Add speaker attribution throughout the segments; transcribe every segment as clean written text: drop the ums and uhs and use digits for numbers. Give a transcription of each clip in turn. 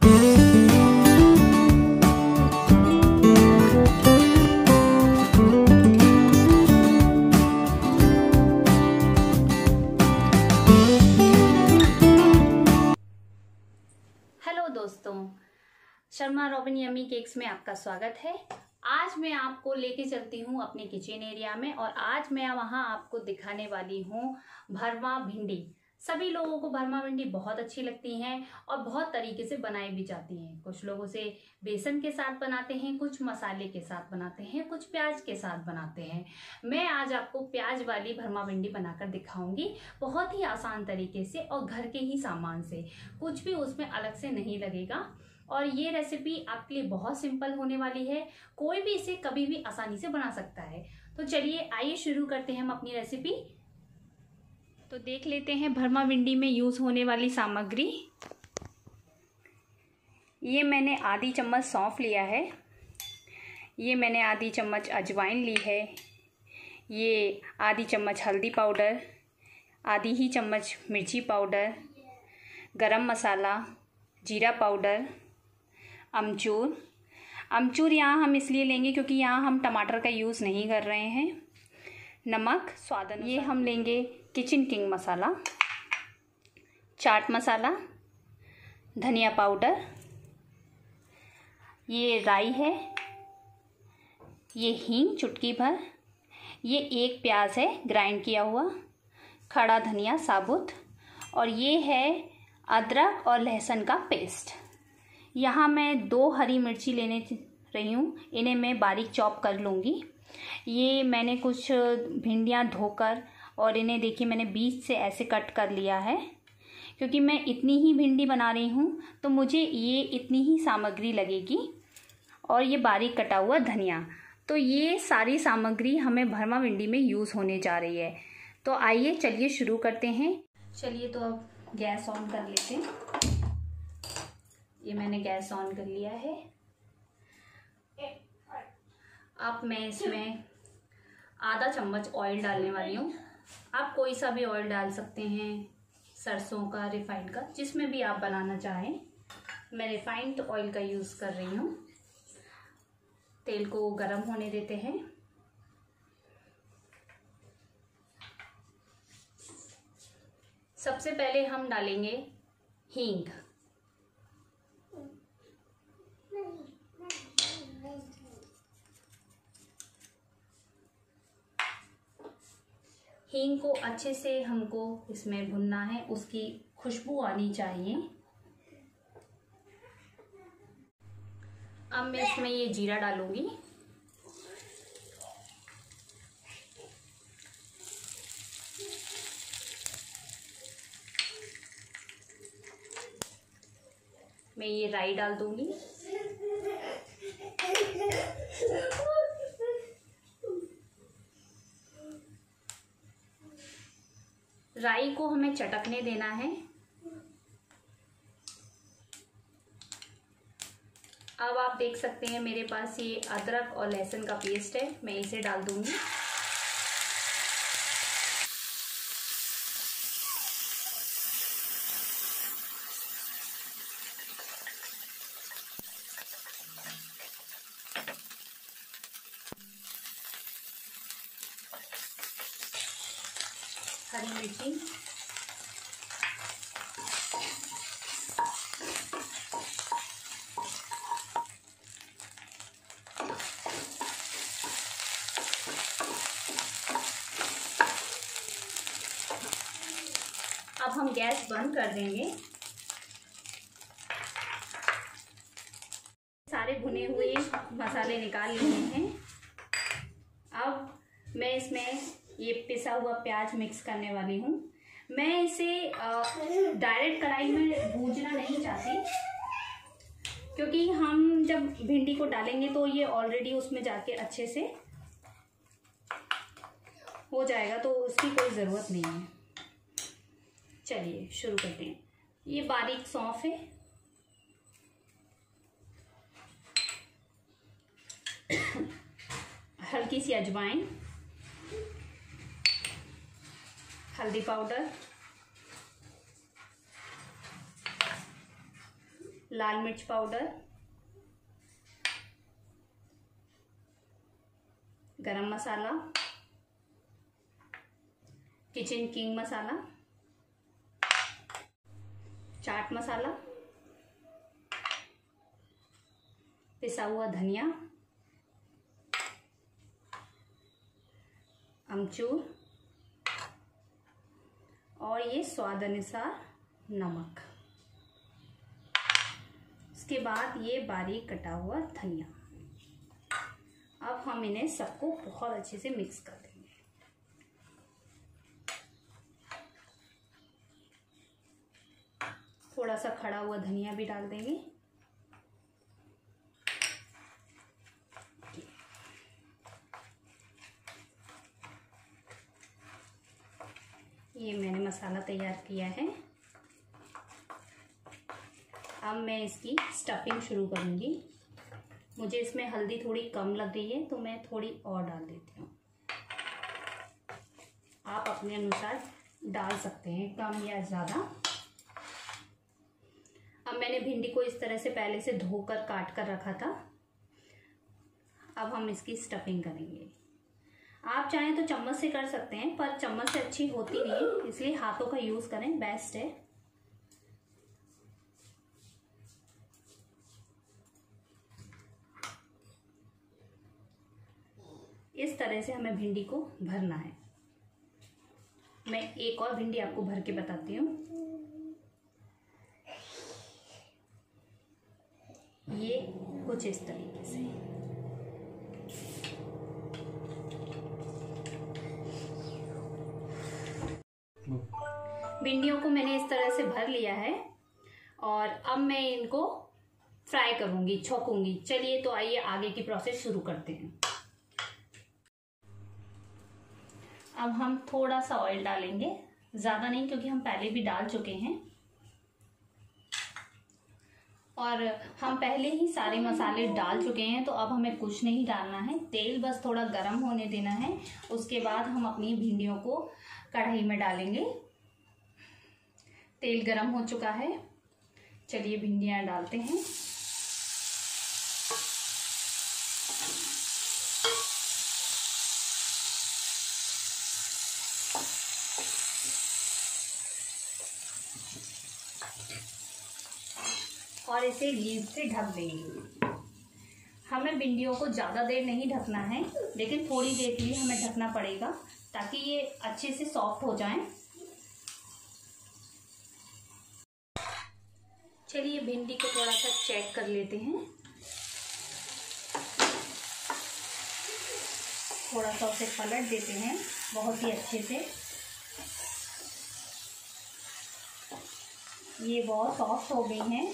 Speaker 1: Hello दोस्तों, Sharma robin yummy cakes में आपका स्वागत है। आज मैं आपको लेके चलती हूँ अपने किचन एरिया में और आज मैं वहाँ आपको दिखाने वाली हूँ भरमा भिंडी। सभी लोगों को भरमा भिंडी बहुत अच्छी लगती हैं और बहुत तरीके से बनाई भी जाती हैं। कुछ लोग उसे बेसन के साथ बनाते हैं, कुछ मसाले के साथ बनाते हैं, कुछ प्याज के साथ बनाते हैं। मैं आज आपको प्याज वाली भरमा भिंडी बनाकर दिखाऊंगी, बहुत ही आसान तरीके से और घर के ही सामान से। कुछ भी उसमें अलग से नहीं लगेगा और ये रेसिपी आपके लिए बहुत सिंपल होने वाली है। कोई भी इसे कभी भी आसानी से बना सकता है। तो चलिए आइए शुरू करते हैं हम अपनी रेसिपी। तो देख लेते हैं भरमा भिंडी में यूज़ होने वाली सामग्री। ये मैंने आधी चम्मच सौंफ लिया है, ये मैंने आधी चम्मच अजवाइन ली है, ये आधी चम्मच हल्दी पाउडर, आधी ही चम्मच मिर्ची पाउडर, गरम मसाला, जीरा पाउडर, अमचूर यहाँ हम इसलिए लेंगे क्योंकि यहाँ हम टमाटर का यूज़ नहीं कर रहे हैं, नमक स्वाद अनुसार। ये हम लेंगे किचन किंग मसाला, चाट मसाला, धनिया पाउडर, ये राई है, ये हींग चुटकी भर, ये एक प्याज है ग्राइंड किया हुआ, खड़ा धनिया साबुत, और ये है अदरक और लहसुन का पेस्ट। यहाँ मैं 2 हरी मिर्ची लेने रही हूँ, इन्हें मैं बारीक चॉप कर लूँगी। ये मैंने कुछ भिंडियाँ धोकर और इन्हें देखिए मैंने बीच से ऐसे कट कर लिया है क्योंकि मैं इतनी ही भिंडी बना रही हूँ तो मुझे ये इतनी ही सामग्री लगेगी। और ये बारीक कटा हुआ धनिया। तो ये सारी सामग्री हमें भरमा भिंडी में यूज़ होने जा रही है। तो आइए चलिए शुरू करते हैं। चलिए तो अब गैस ऑन कर लेते हैं। ये मैंने गैस ऑन कर लिया है। अब मैं इसमें आधा चम्मच ऑयल डालने वाली हूँ। आप कोई सा भी ऑयल डाल सकते हैं, सरसों का, रिफाइंड का, जिसमें भी आप बनाना चाहें। मैं रिफाइंड ऑयल का यूज़ कर रही हूँ। तेल को गरम होने देते हैं। सबसे पहले हम डालेंगे हींग। हींग को अच्छे से हमको इसमें भुनना है, उसकी खुशबू आनी चाहिए। अब मैं इसमें ये जीरा डालूंगी। मैं ये राई डाल दूंगी। राई को हमें चटकने देना है। अब आप देख सकते हैं मेरे पास ये अदरक और लहसुन का पेस्ट है, मैं इसे डाल दूंगी। हरी मिर्ची, अब हम गैस बंद कर देंगे। सारे भुने हुए मसाले निकाल लिए हैं। अब मैं इसमें ये पिसा हुआ प्याज मिक्स करने वाली हूँ। मैं इसे डायरेक्ट कढ़ाई में भूनना नहीं चाहती क्योंकि हम जब भिंडी को डालेंगे तो ये ऑलरेडी उसमें जाके अच्छे से हो जाएगा, तो उसकी कोई ज़रूरत नहीं है। चलिए शुरू करते हैं। ये बारीक सौंफ है, हल्की सी अजवाइन, हल्दी पाउडर, लाल मिर्च पाउडर, गरम मसाला, किचन किंग मसाला, चाट मसाला, पिसा हुआ धनिया, अमचूर और ये स्वाद अनुसार नमक। इसके बाद ये बारीक कटा हुआ धनिया। अब हम इन्हें सबको बहुत अच्छे से मिक्स कर देंगे। थोड़ा सा खड़ा हुआ धनिया भी डाल देंगे। ये मैंने मसाला तैयार किया है। अब मैं इसकी स्टफिंग शुरू करूँगी। मुझे इसमें हल्दी थोड़ी कम लग गई है तो मैं थोड़ी और डाल देती हूँ। आप अपने अनुसार डाल सकते हैं, कम या ज़्यादा। अब मैंने भिंडी को इस तरह से पहले से धोकर काट कर रखा था। अब हम इसकी स्टफिंग करेंगे। आप चाहें तो चम्मच से कर सकते हैं, पर चम्मच से अच्छी होती नहीं है, इसलिए हाथों का यूज़ करें, बेस्ट है। इस तरह से हमें भिंडी को भरना है। मैं एक और भिंडी आपको भर के बताती हूँ। ये कुछ इस तरीके से। भिंडियों को मैंने इस तरह से भर लिया है और अब मैं इनको फ्राई करूंगी, छौंकूंगी। चलिए तो आइए आगे की प्रोसेस शुरू करते हैं। अब हम थोड़ा सा ऑयल डालेंगे, ज़्यादा नहीं क्योंकि हम पहले भी डाल चुके हैं। और हम पहले ही सारे मसाले डाल चुके हैं तो अब हमें कुछ नहीं डालना है। तेल बस थोड़ा गर्म होने देना है। उसके बाद हम अपनी भिंडियों को कढ़ाई में डालेंगे। तेल गर्म हो चुका है। चलिए भिंडियाँ डालते हैं। और इसे लीड से ढक देंगे। हमें भिंडियों को ज़्यादा देर नहीं ढकना है, लेकिन थोड़ी देर के लिए हमें ढकना पड़ेगा ताकि ये अच्छे से सॉफ्ट हो जाएं। चलिए भिंडी को थोड़ा सा चेक कर लेते हैं। थोड़ा सा उसे पलट देते हैं बहुत ही अच्छे से। ये बहुत सॉफ्ट हो गई हैं।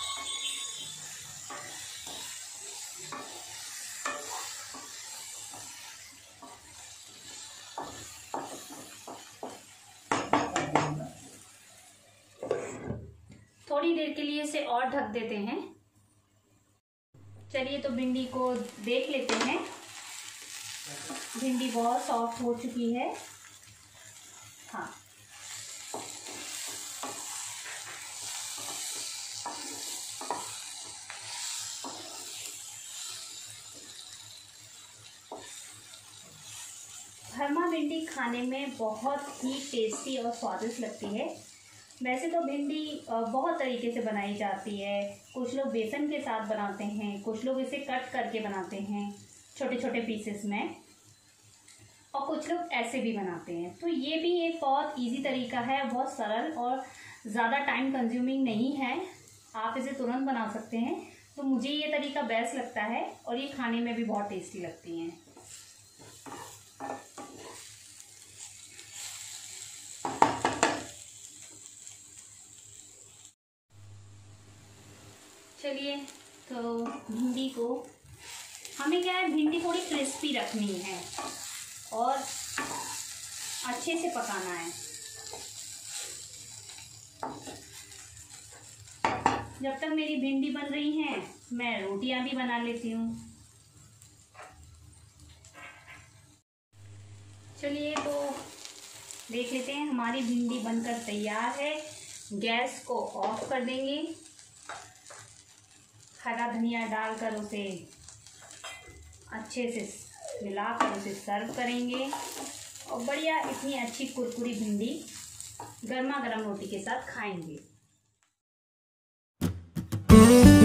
Speaker 1: थोड़ी देर के लिए इसे और ढक देते हैं। चलिए तो भिंडी को देख लेते हैं। भिंडी बहुत सॉफ्ट हो चुकी है। हाँ, भरमा भिंडी खाने में बहुत ही टेस्टी और स्वादिष्ट लगती है। वैसे तो भिंडी बहुत तरीके से बनाई जाती है। कुछ लोग बेसन के साथ बनाते हैं, कुछ लोग इसे कट करके बनाते हैं छोटे छोटे पीसेस में, और कुछ लोग ऐसे भी बनाते हैं। तो ये भी एक बहुत इजी तरीका है, बहुत सरल और ज़्यादा टाइम कंज्यूमिंग नहीं है। आप इसे तुरंत बना सकते हैं। तो मुझे ये तरीका बेस्ट लगता है और ये खाने में भी बहुत टेस्टी लगती हैं। चलिए तो भिंडी को, हमें क्या है, भिंडी थोड़ी क्रिस्पी रखनी है और अच्छे से पकाना है। जब तक मेरी भिंडी बन रही है मैं रोटियां भी बना लेती हूँ। चलिए तो देख लेते हैं, हमारी भिंडी बनकर तैयार है। गैस को ऑफ कर देंगे हरा धनिया डालकर उसे अच्छे से मिलाकर उसे सर्व करेंगे और बढ़िया इतनी अच्छी कुरकुरी भिंडी गर्मा गर्म रोटी के साथ खाएंगे।